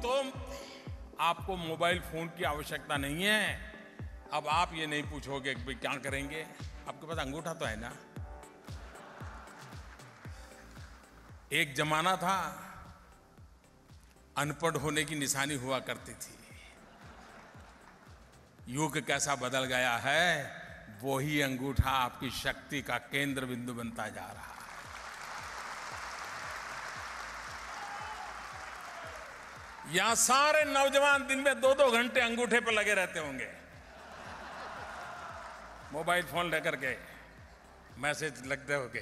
तो आपको mobile phone की आवश्यकता नहीं है। अब आप ये नहीं पूछोगे कि भाई क्या करेंगे, आपके पास अंगूठा तो है ना। एक जमाना था अनपढ़ होने की निशानी हुआ करती थी। युग कैसा बदल गया है, वही अंगूठा आपकी शक्ति का केंद्र बिंदु बनता जा रहा है। यहां सारे नौजवान दिन में 2-2 घंटे अंगूठे पर लगे रहते होंगे, मोबाइल फोन लेकर के मैसेज लगते होंगे।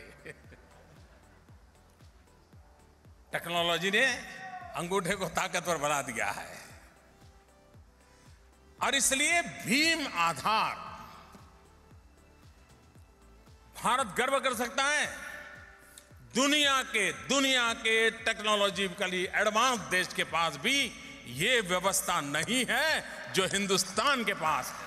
टेक्नोलॉजी ने अंगूठे को ताकतवर बना दिया है और इसलिए भीम आधार भारत गर्व कर सकता है। दुनिया के टेक्नोलॉजिकली एडवांस देश के पास भी ये व्यवस्था नहीं है जो हिंदुस्तान के पास है।